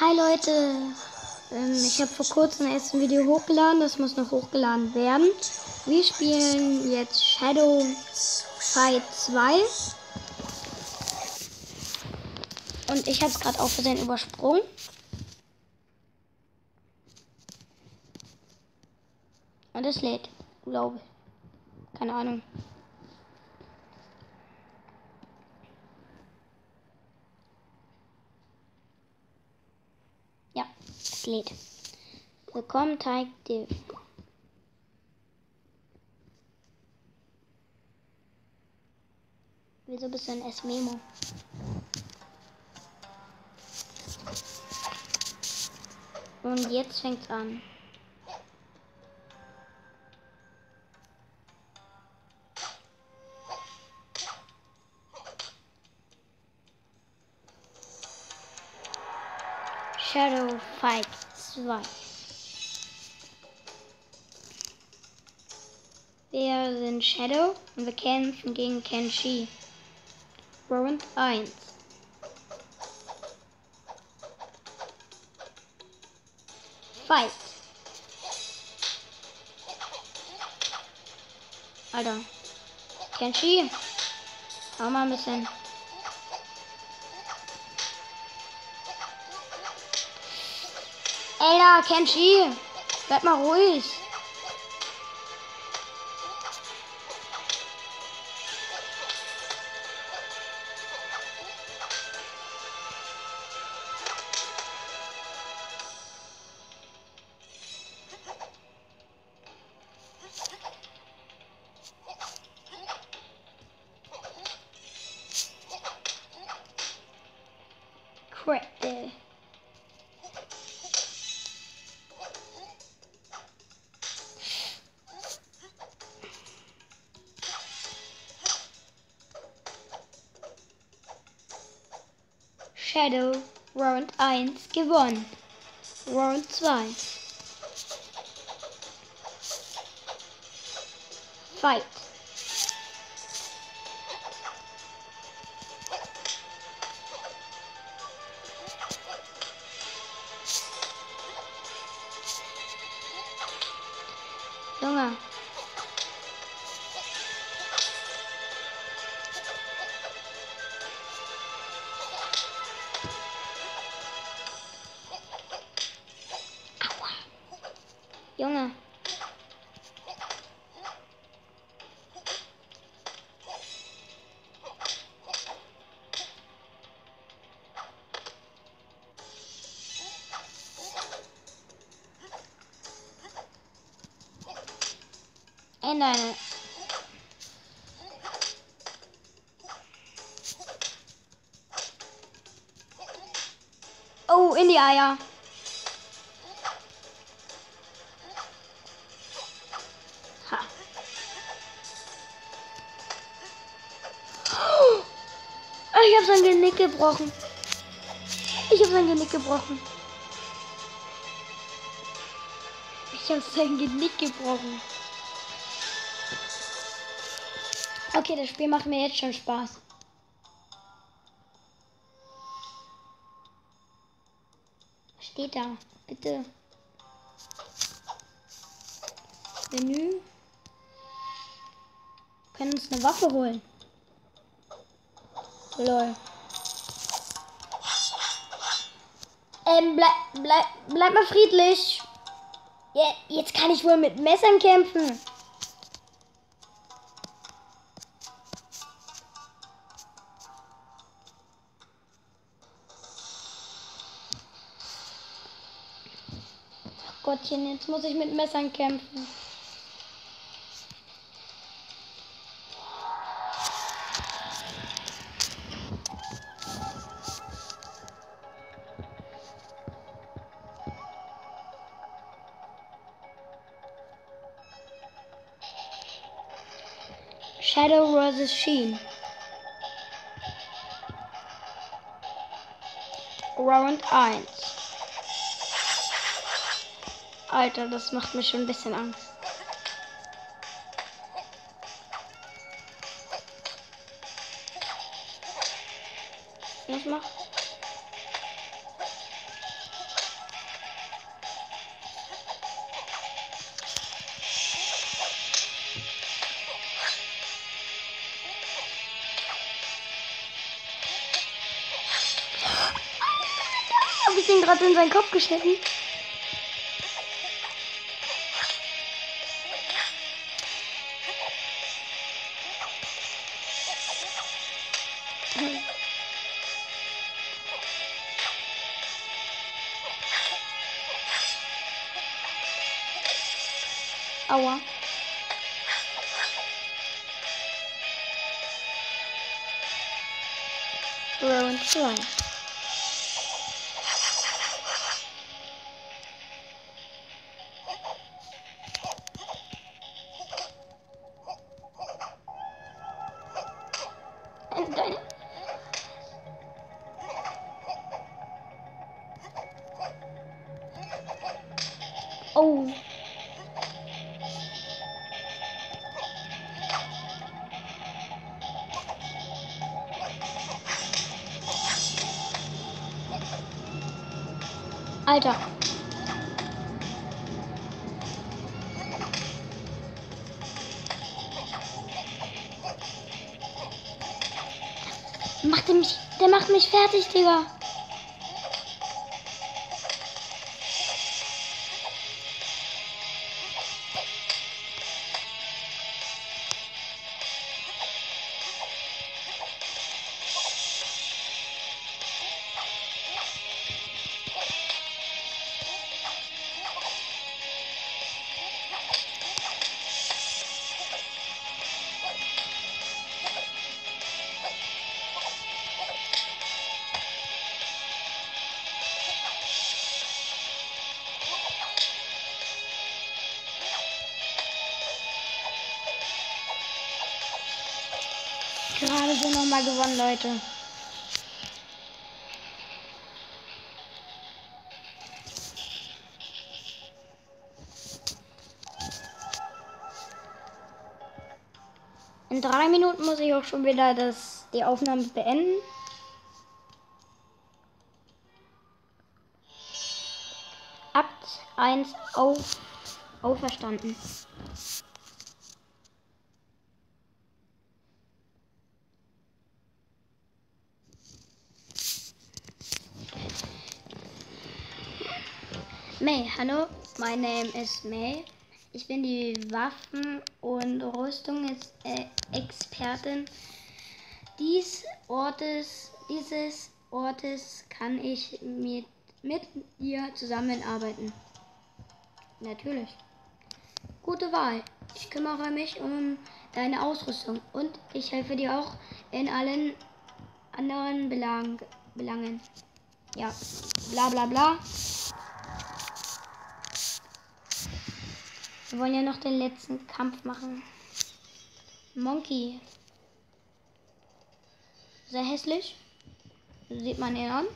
Hi Leute, ich habe vor kurzem erst ein Video hochgeladen, das muss noch hochgeladen werden. Wir spielen jetzt Shadow Fight 2 und ich habe es gerade auf Versehen übersprungen. Und es lädt, glaube ich. Keine Ahnung. Ja, es lädt. Willkommen, Teig Div. Wieso bist du ein S-Memo? Und jetzt fängt's an. Shadow Fight 2. Wir sind Shadow und wir kämpfen gegen Kenshi. Round 1. Fight. Alter. Kenshi. Hau mal ein bisschen. Alter, Kenshi. Bleib mal ruhig. Crap. Shadow Round 1 gewonnen. Round 2. Fight. Junge. Aua. Junge. Nein. Oh, in die Eier. Ha. Oh, ich habe sein Genick gebrochen. Ich habe sein Genick gebrochen. Ich habe sein Genick gebrochen. Okay, das Spiel macht mir jetzt schon Spaß. Was steht da? Bitte. Menü. Wir können uns eine Waffe holen. Lol. Bleib mal friedlich. Ja, jetzt kann ich wohl mit Messern kämpfen. Ach Gottchen, jetzt muss ich mit Messern kämpfen. Shadow vs. Sheen. Round 1. Alter, das macht mir schon ein bisschen Angst. Was macht? ich den gerade in seinen Kopf geschnitten? Aua. Round 2. Deine. Oh. Alter. Der macht mich fertig, Digga. Gerade so nochmal gewonnen, Leute. In 3 Minuten muss ich auch schon wieder die Aufnahme beenden. Akt 1 auferstanden. May, hallo, my name is May. Ich bin die Waffen- und Rüstungsexpertin dieses Ortes. Kann ich mit dir zusammenarbeiten? Natürlich. Gute Wahl. Ich kümmere mich um deine Ausrüstung und ich helfe dir auch in allen anderen Belangen. Ja, bla bla bla. Wir wollen ja noch den letzten Kampf machen. Monkey. Sehr hässlich. Sieht man ihn an.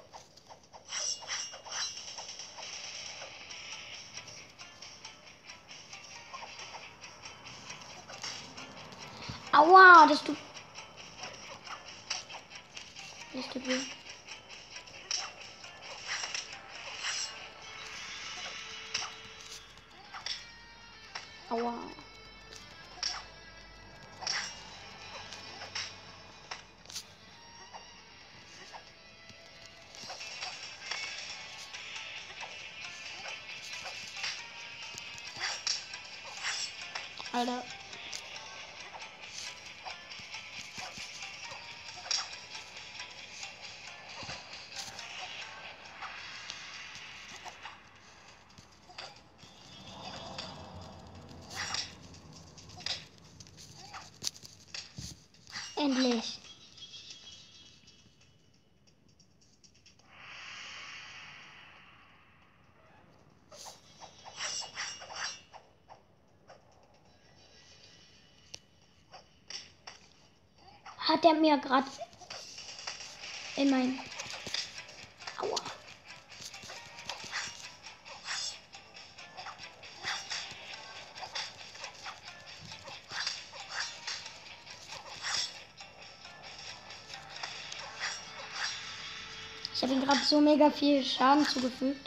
Aua, das tut weh. Aua. Alter. Endlich. Hat er mir gerade in mein... Aua. Ich habe ihm gerade so mega viel Schaden zugefügt.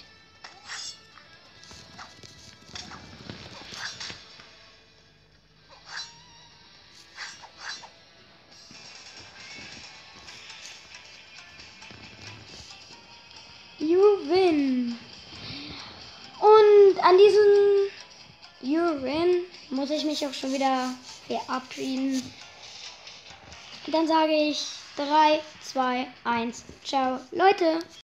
You win. Und an diesem You win muss ich mich auch schon wieder verabschieden. Dann sage ich 3, 2, 1. Ciao, Leute.